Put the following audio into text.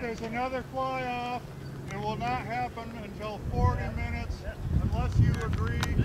there's another fly off, it will not happen until 40 minutes unless you agree